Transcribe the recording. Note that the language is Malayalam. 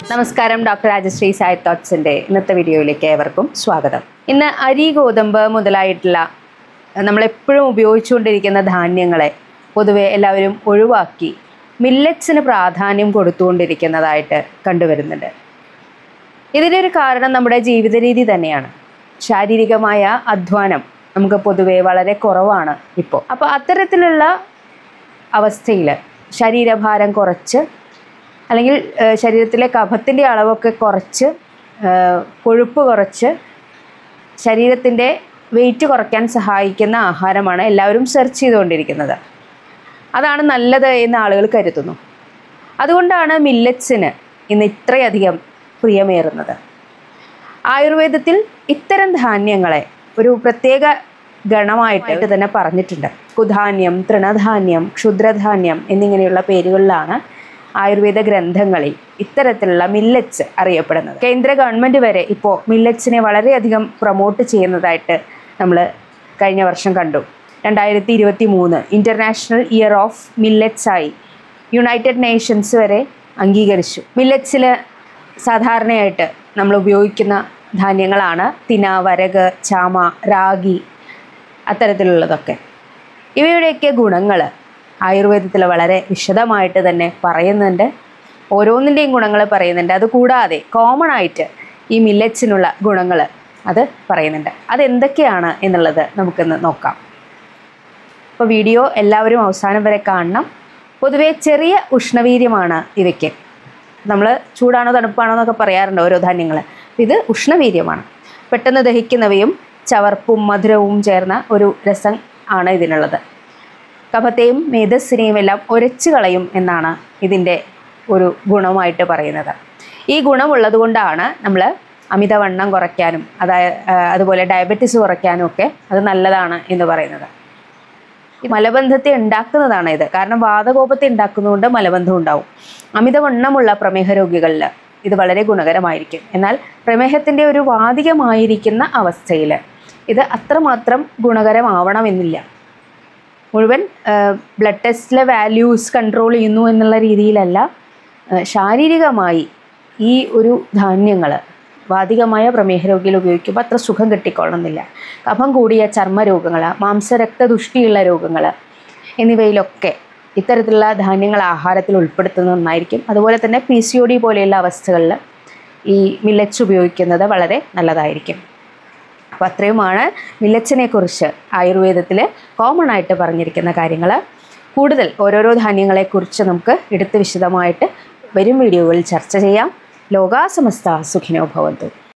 നമസ്കാരം, ഡോക്ടർ രാജശ്രീ സായി തോട്ട്സിൻ്റെ ഇന്നത്തെ വീഡിയോയിലേക്ക് ഏവർക്കും സ്വാഗതം. ഇന്ന് അരി, ഗോതമ്പ് മുതലായിട്ടുള്ള നമ്മളെപ്പോഴും ഉപയോഗിച്ചുകൊണ്ടിരിക്കുന്ന ധാന്യങ്ങളെ പൊതുവെ എല്ലാവരും ഒഴിവാക്കി മില്ലറ്റ്സിന് പ്രാധാന്യം കൊടുത്തുകൊണ്ടിരിക്കുന്നതായിട്ട് കണ്ടുവരുന്നുണ്ട്. ഇതിൻ്റെ ഒരു കാരണം നമ്മുടെ ജീവിത രീതി തന്നെയാണ്. ശാരീരികമായ അധ്വാനം നമുക്ക് പൊതുവെ വളരെ കുറവാണ് ഇപ്പോൾ. അപ്പോൾ അത്തരത്തിലുള്ള അവസ്ഥയിൽ ശരീരഭാരം കുറച്ച് അല്ലെങ്കിൽ ശരീരത്തിലെ കഫത്തിൻ്റെ അളവൊക്കെ കുറച്ച്, കൊഴുപ്പ് കുറച്ച് ശരീരത്തിൻ്റെ വെയിറ്റ് കുറയ്ക്കാൻ സഹായിക്കുന്ന ആഹാരമാണ് എല്ലാവരും സെർച്ച് ചെയ്തുകൊണ്ടിരിക്കുന്നത്. അതാണ് നല്ലത് എന്ന് ആളുകൾ കരുതുന്നു. അതുകൊണ്ടാണ് മില്ലറ്റ്സിന് ഇന്ന് ഇത്രയധികം പ്രിയമേറുന്നത്. ആയുർവേദത്തിൽ ഇത്തരം ധാന്യങ്ങളെ ഒരു പ്രത്യേക ഗണമായിട്ട് തന്നെ പറഞ്ഞിട്ടുണ്ട്. കുധാന്യം, തൃണധാന്യം, ക്ഷുദ്രധാന്യം എന്നിങ്ങനെയുള്ള പേരുകളിലാണ് ആയുർവേദ ഗ്രന്ഥങ്ങളിൽ ഇത്തരത്തിലുള്ള മില്ലറ്റ്സ് അറിയപ്പെടുന്നത്. കേന്ദ്ര ഗവൺമെൻറ് വരെ ഇപ്പോൾ മില്ലറ്റ്സിനെ വളരെയധികം പ്രൊമോട്ട് ചെയ്യുന്നതായിട്ട് നമ്മൾ കഴിഞ്ഞ വർഷം കണ്ടു. 2023 ഇൻ്റർനാഷണൽ ഇയർ ഓഫ് മില്ലറ്റ്സായി യുണൈറ്റഡ് നേഷൻസ് വരെ അംഗീകരിച്ചു. മില്ലറ്റ്സിൽ സാധാരണയായിട്ട് നമ്മൾ ഉപയോഗിക്കുന്ന ധാന്യങ്ങളാണ് തിന, വരക്, ചാമ, റാഗി, അത്തരത്തിലുള്ളതൊക്കെ. ഇവയുടെയൊക്കെ ഗുണങ്ങൾ ആയുർവേദത്തിൽ വളരെ വിശദമായിട്ട് തന്നെ പറയുന്നുണ്ട്. ഓരോന്നിൻ്റെയും ഗുണങ്ങൾ പറയുന്നുണ്ട്. അതുകൂടാതെ കോമൺ ആയിട്ട് ഈ മില്ലറ്റ്സിനുള്ള ഗുണങ്ങൾ അത് പറയുന്നുണ്ട്. അതെന്തൊക്കെയാണ് എന്നുള്ളത് നമുക്കിന്ന് നോക്കാം. അപ്പോൾ വീഡിയോ എല്ലാവരും അവസാനം വരെ കാണണം. പൊതുവേ ചെറിയ ഉഷ്ണവീര്യമാണ് ഇവയ്ക്ക്. നമ്മൾ ചൂടാണോ തണുപ്പാണോ എന്നൊക്കെ പറയാറുണ്ട് ഓരോ ധാന്യങ്ങൾ. ഇത് ഉഷ്ണവീര്യമാണ്. പെട്ടെന്ന് ദഹിക്കുന്നവയും ചവർപ്പും മധുരവും ചേർന്ന ഒരു രസം ആണ് ഇതിനുള്ളത്. കഫത്തെയും മേധസ്സിനെയും എല്ലാം ഉരച്ചു കളയും എന്നാണ് ഇതിൻ്റെ ഒരു ഗുണമായിട്ട് പറയുന്നത്. ഈ ഗുണമുള്ളത് കൊണ്ടാണ് നമ്മൾ അമിതവണ്ണം കുറയ്ക്കാനും അതുപോലെ ഡയബറ്റിസ് കുറയ്ക്കാനും ഒക്കെ അത് നല്ലതാണ് എന്ന് പറയുന്നത്. മലബന്ധത്തെ ഉണ്ടാക്കുന്നതാണ് ഇത്. കാരണം വാതകോപത്തെ ഉണ്ടാക്കുന്നതുകൊണ്ട് മലബന്ധം ഉണ്ടാവും. അമിതവണ്ണമുള്ള പ്രമേഹ രോഗികളിൽ ഇത് വളരെ ഗുണകരമായിരിക്കും. എന്നാൽ പ്രമേഹത്തിൻ്റെ ഒരു വാതികമായിരിക്കുന്ന അവസ്ഥയിൽ ഇത് അത്രമാത്രം ഗുണകരമാവണമെന്നില്ല. മുഴുവൻ ബ്ലഡ് ടെസ്റ്റിലെ വാല്യൂസ് കൺട്രോൾ ചെയ്യുന്നു എന്നുള്ള രീതിയിലല്ല, ശാരീരികമായി ഈ ഒരു ധാന്യങ്ങൾ വാതികമായ പ്രമേഹ രോഗികൾ ഉപയോഗിക്കുമ്പോൾ അത്ര സുഖം കിട്ടിക്കൊള്ളണമെന്നില്ല. കഫം കൂടിയ ചർമ്മരോഗങ്ങൾ, മാംസരക്തദുഷ്ടിയുള്ള രോഗങ്ങൾ എന്നിവയിലൊക്കെ ഇത്തരത്തിലുള്ള ധാന്യങ്ങൾ ആഹാരത്തിൽ ഉൾപ്പെടുത്തുന്നത് നന്നായിരിക്കും. അതുപോലെ തന്നെ PCOD പോലെയുള്ള അവസ്ഥകളിൽ ഈ മില്ലറ്റ്സ് ഉപയോഗിക്കുന്നത് വളരെ നല്ലതായിരിക്കും. അപ്പോൾ അത്രയുമാണ് മില്ലറ്റ്സിനെ കുറിച്ച് ആയുർവേദത്തിൽ കോമൺ ആയിട്ട് പറഞ്ഞിരിക്കുന്ന കാര്യങ്ങൾ. കൂടുതൽ ഓരോരോ ധാന്യങ്ങളെക്കുറിച്ച് നമുക്ക് എടുത്ത് വിശദമായിട്ട് വരും വീഡിയോകളിൽ ചർച്ച ചെയ്യാം. ലോകാ സമസ്ത സുഖിനോ ഭവന്തു.